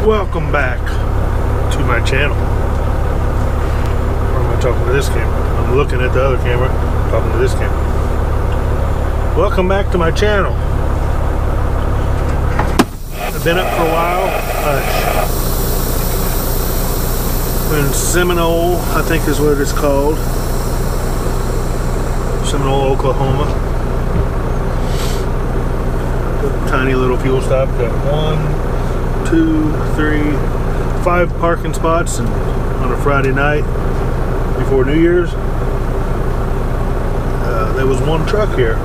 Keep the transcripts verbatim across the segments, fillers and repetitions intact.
Welcome back to my channel. Or am I talking to this camera? I'm looking at the other camera, talking to this camera. Welcome back to my channel. I've been up for a while. Uh, in Seminole, I think is what it's called. Seminole, Oklahoma. Tiny little fuel stop. Got one, two, three, five parking spots, and on a Friday night before New Year's, uh, there was one truck here,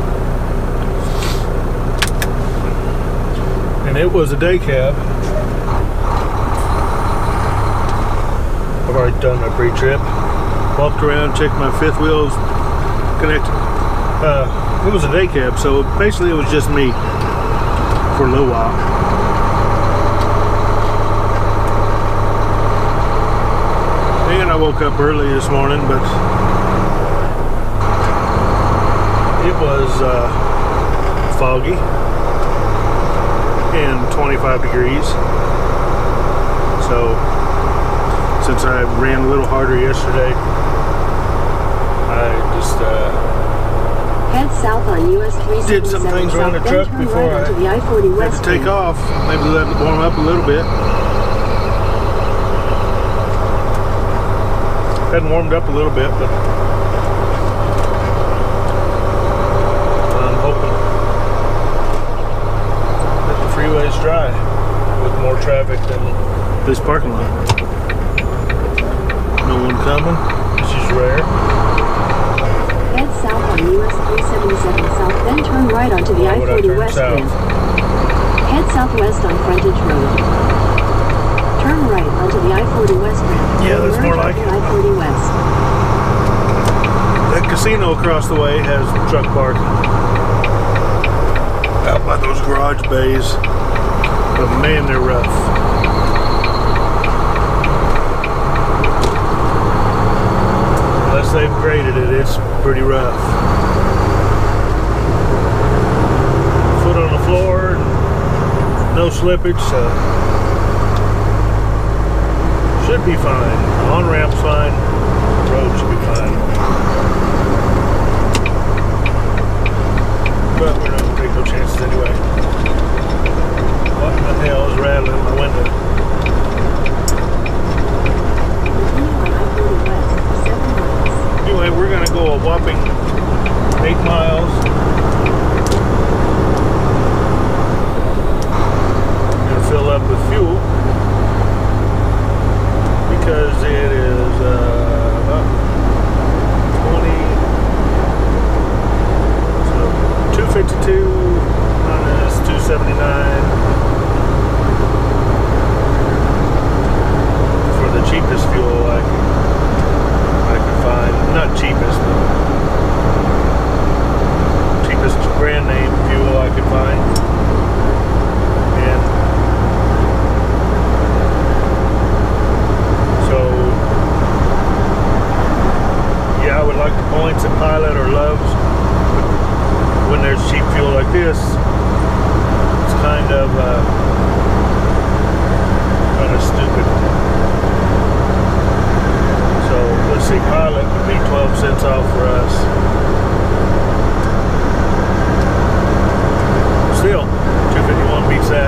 and it was a day cab. I've already done my pre-trip, walked around, checked my fifth wheels connected. Uh, it was a day cab, so basically it was just me for a little while. And I woke up early this morning, but it was uh, foggy and twenty-five degrees. So since I ran a little harder yesterday, I just uh, head south on U S three seventy-seven did some things around the truck before right I the I forty had West to take off. Maybe let it warm up a little bit. Hadn't warmed up a little bit, but I'm hoping that the freeway's dry with more traffic than this parking lot. No one coming, which is rare. Head south on U S three seventy-seven south, then turn right onto the I forty West south? Bend. Head southwest on Frontage Road. Turn right onto the I forty West Bend. Yeah, that's more like it. I forty West. That casino across the way has truck parking out by those garage bays. But man, they're rough. Unless they've graded it, it's pretty rough. Foot on the floor, no slippage, so should be fine. On-ramp's fine, the road should be fine. But we're not gonna take no chances anyway. What the hell is rattling my window? Anyway, we're gonna go a whopping eight miles. We're gonna fill up with fuel because it is uh, about twenty, so two fifty-two minus two seventy-nine for the cheapest fuel I can, I can find. Not cheapest, but cheapest brand name fuel I could find. And so, yeah, I would like the points at Pilot or Love's. When there's cheap fuel like this, it's kind of uh, kind of stupid. So let's see, Pilot would be twelve cents off for us. Still, two fifty-one beats that.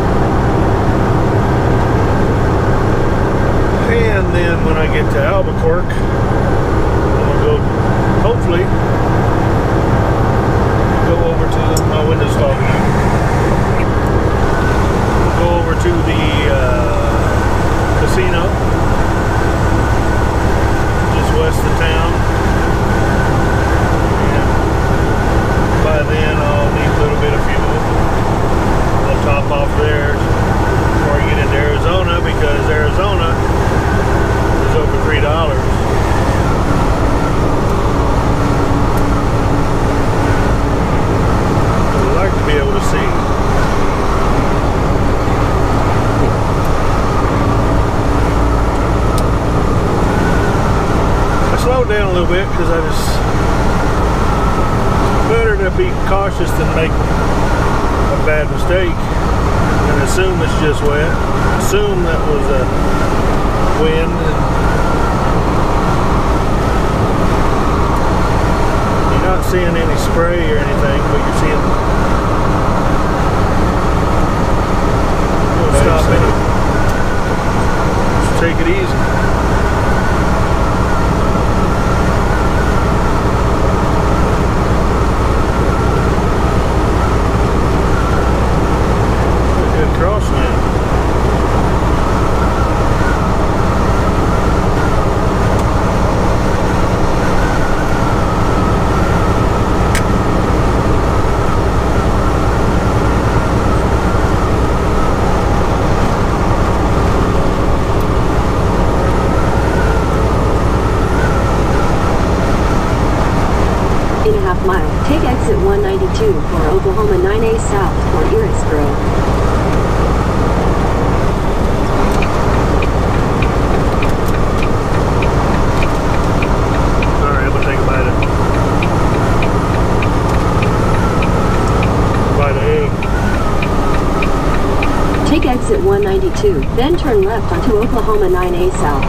And then when I get to Albuquerque, I'm gonna go, hopefully, go over to my windows foggy. Go over to the uh, casino just west of town. And by then I'll need a little bit of fuel. I'll top off there before I get into Arizona, because Arizona is over three dollars. I'd like to be able to see. I slowed down a little bit because I just, it's better to be cautious than make a bad mistake. And assume it's just wet. Assume that was a wind. And you're not seeing any spray or anything, but you're seeing. We'll stop any. Just take it easy. Crosswind. In a half mile, take exit one ninety-two for Oklahoma nine A South for Erisboro. Take exit one ninety-two, then turn left onto Oklahoma nine A South.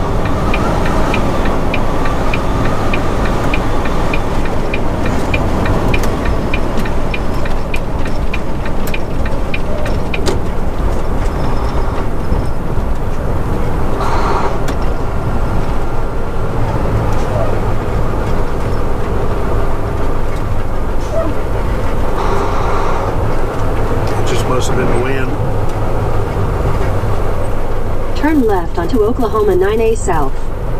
It just must have been the wind. Turn left onto Oklahoma nine A South.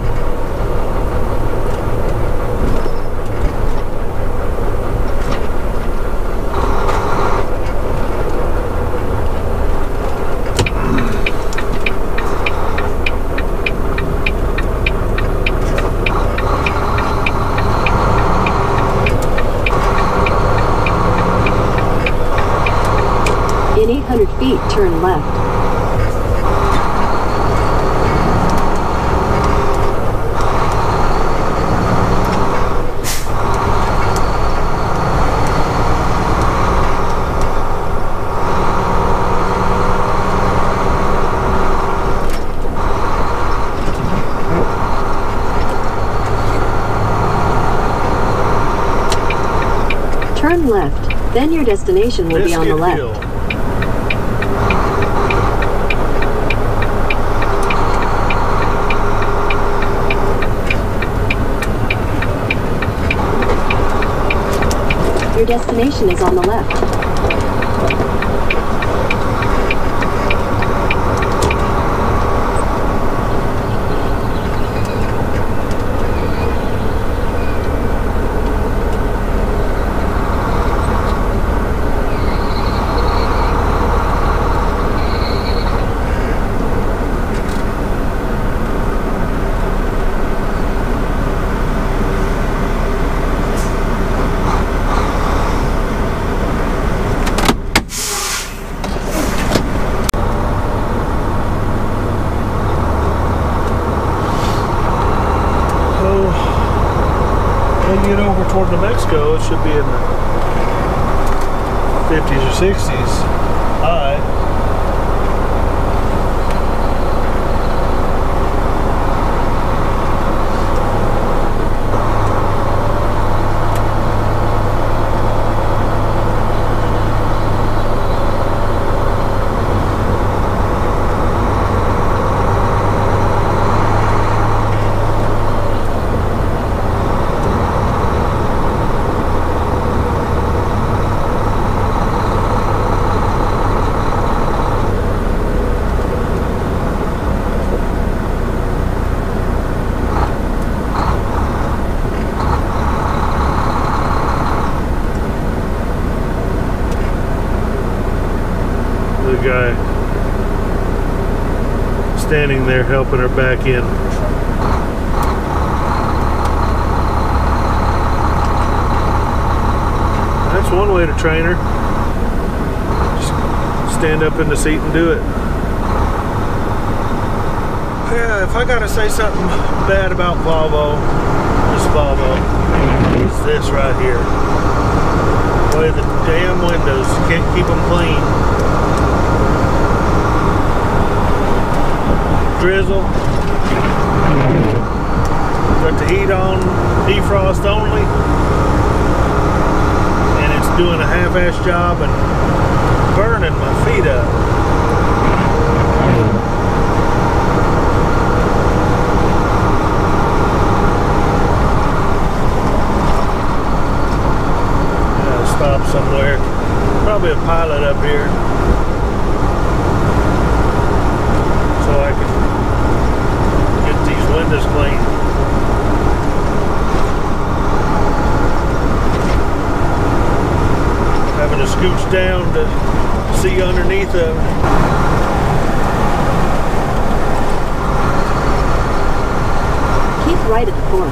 In eight hundred feet, turn left. Turn left, then your destination will be on the left. Hill. Your destination is on the left. Get over toward New Mexico, it should be in the fifties or sixties high. Guy standing there helping her back in. That's one way to train her. Just stand up in the seat and do it. Yeah, if I gotta say something bad about Volvo, this Volvo, it's this right here. The way the damn windows, you can't keep them clean. drizzle. Got the heat on, defrost only, and it's doing a half-ass job and burning my feet up. Gotta stop somewhere. Probably a pilot up here, so I can get these windows clean. Having to scooch down to see underneath of it. Keep right at the fork.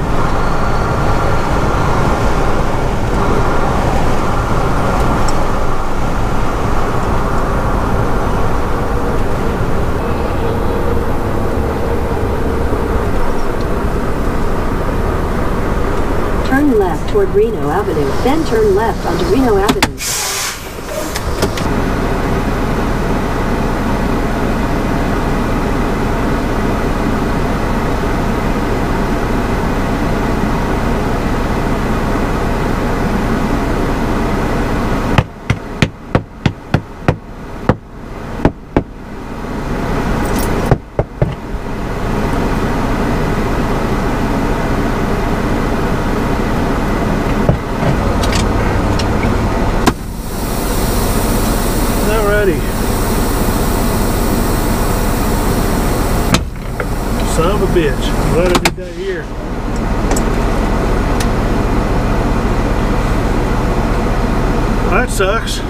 Turn left toward Reno Avenue, then turn left onto Reno Avenue. Son of a bitch. I'm glad I did that here. That sucks.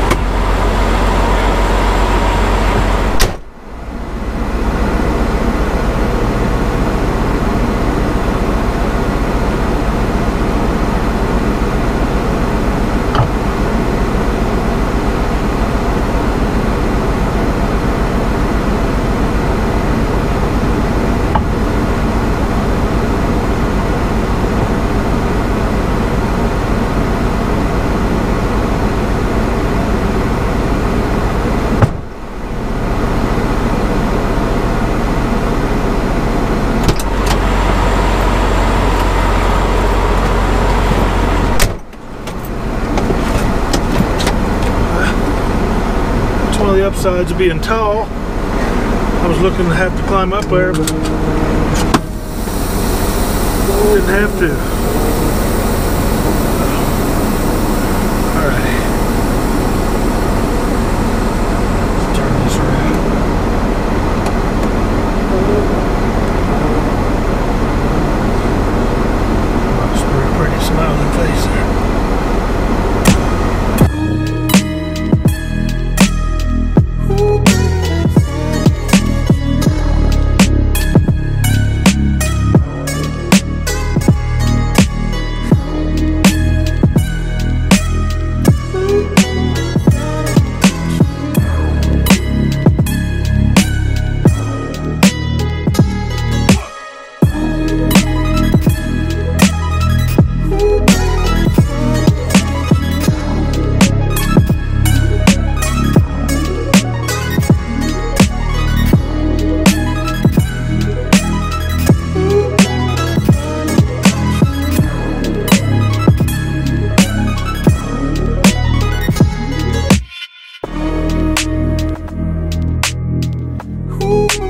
One of the upsides of being tall. I was looking to have to climb up there, but didn't have to. Alright. Let's turn this around. That's a pretty, pretty smiling face there. Ooh.